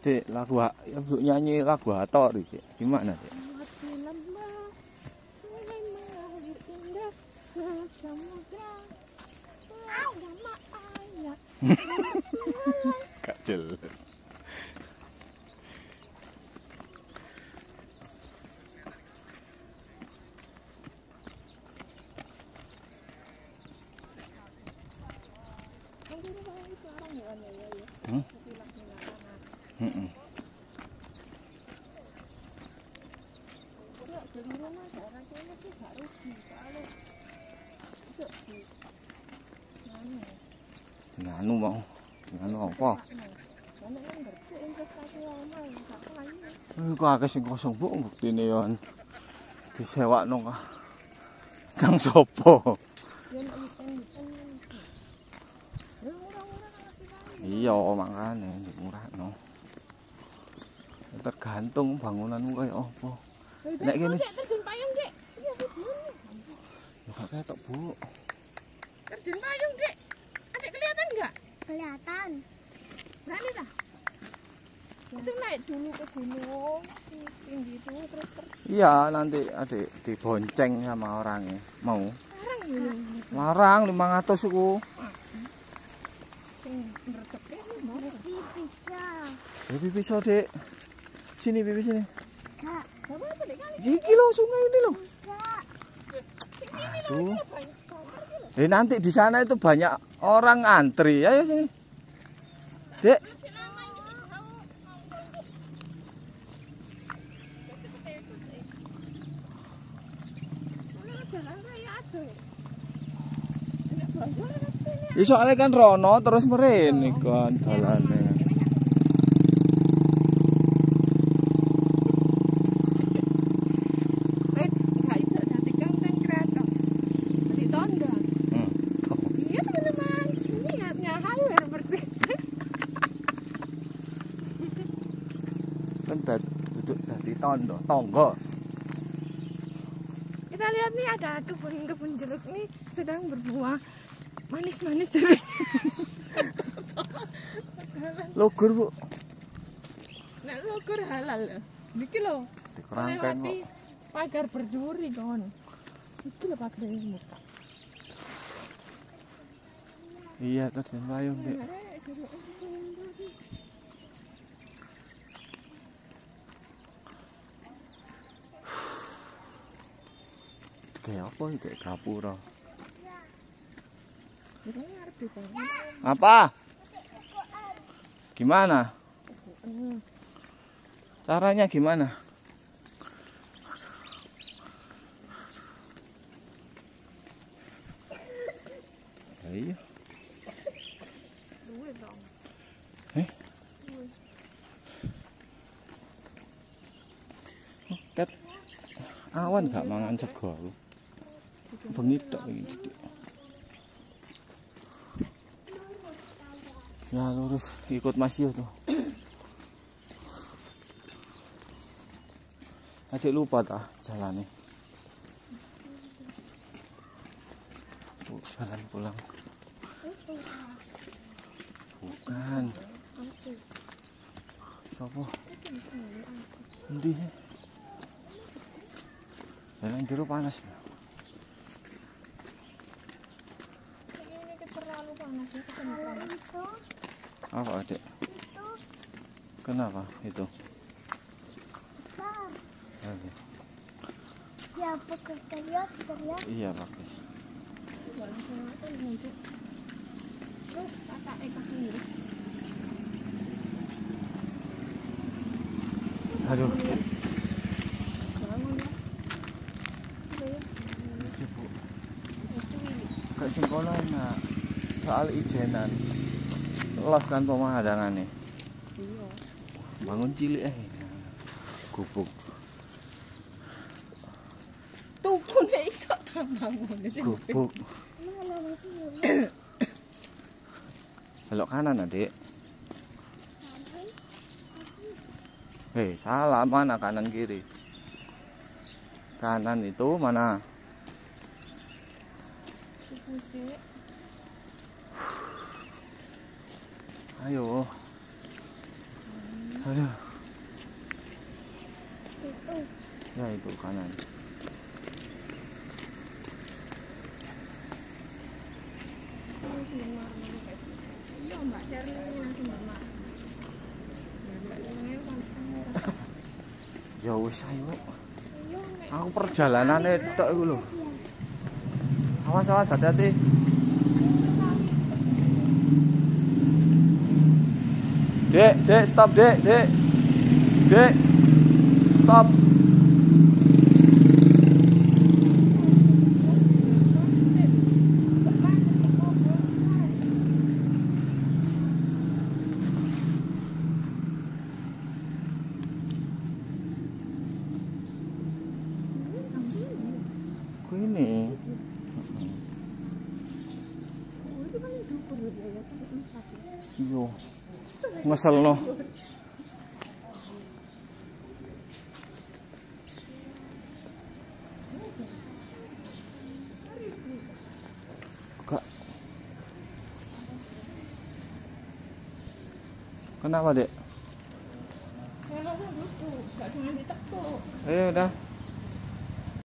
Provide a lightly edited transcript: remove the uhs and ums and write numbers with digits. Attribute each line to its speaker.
Speaker 1: Dek, lagu ibu nyanyi lagu Hato Dek. Gimana, Dek? Gak jelas. Nganu mau, nganu apa? Kok akeh sing kosong bu, buktine yo disewakno kang sapa? Iya, makane murahno. Tergantung bangunanmu kaya apa. Nek kene terjun payung, Dik. Iya, Bu. Ya gak ketok, Bu. Terjun payung, Dik. Adik kelihatan enggak?
Speaker 2: Kelihatan.
Speaker 1: Berani tak? Itu naik dulu ke gunung, tinggi itu terus. Iya, nanti adik dibonceng sama orangnya. Mau? Larang ya? Larang 500 iku. Bibi bisa, Dek. Sini, Bibi sini. Iki loh sungai ini loh. Aduh. Nanti di sana itu banyak orang antri. Ayo sini. Dek. Soalnya kan rono terus mrene kan dalane. Duduk dari tonggo.
Speaker 2: Kita lihat nih ada kebun jeruk nih sedang berbuah manis-manis jeruk.
Speaker 1: Logur, Bu.
Speaker 2: Nek logur halal lho. Niki lho.
Speaker 1: Dikerangkeng kok.
Speaker 2: Pagar berduri kon. Iki lho pagar muka.
Speaker 1: Iya, terjun payung, Dek. Kayak apa itu? Kayak gapura. Apa? Gimana? Caranya gimana? Iya. Ket awan gak mangan sego aku. Bengi tok iki. Ya lurus ikut Mas Yo tuh. Adik lupa tak jalannya. Jalan pulang. Bukan. Sopo? Endi? Jalan jero panas. Apa, Adik? Kenapa itu?
Speaker 2: Ya, pakai teriak.
Speaker 1: Iya, bagus. Aduh. Gak sing kono enak. Soal ijenan. Los kan pemandangannya. Iya. Bangun cilik gubuk.
Speaker 2: Tukune iso tak bangun.
Speaker 1: Gubuk. Belok kanan, Adik. Salah, mana kanan kiri? Kanan itu mana? Ayo. Aduh.
Speaker 2: Itu.
Speaker 1: Ya itu kanan.
Speaker 2: Iya Mbak Sherly langsung bermak.
Speaker 1: Ya wis ayo.
Speaker 2: Iya Mek.
Speaker 1: Aku perjalanane tok iku lho. Awas awas hati-hati. Dek, stop, Dek. Dek. Stop. Ini. Yo. Ngeselno. Kak. Kenapa, Dek?
Speaker 2: Kalau langsung duduk, gak cuma ditekuk.
Speaker 1: Udah.